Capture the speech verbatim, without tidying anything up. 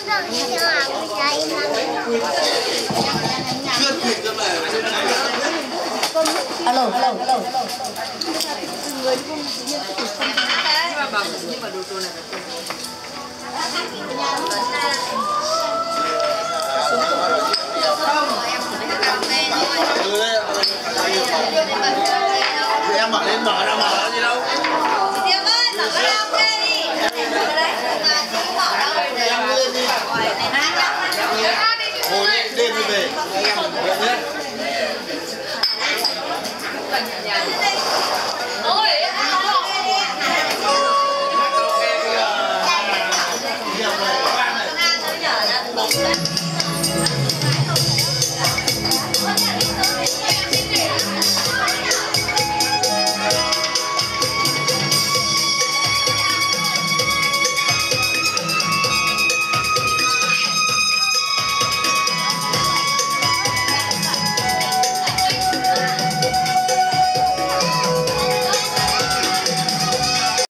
Alo, alo, alo. Người không nhiên cái thực phẩm. Nhưng mà bảo nhưng mà đồ đồ này em mở lên mở ra mở gì đâu. Diệp ơi, mở karaoke đi. Mà chị mở đâu? Em lên đi. Ngồi đi, đêm đi về. Em mở nhé. Ôi, Hãy subscribe cho kênh Ghiền Mì Gõ để không bỏ lỡ những video hấp dẫn.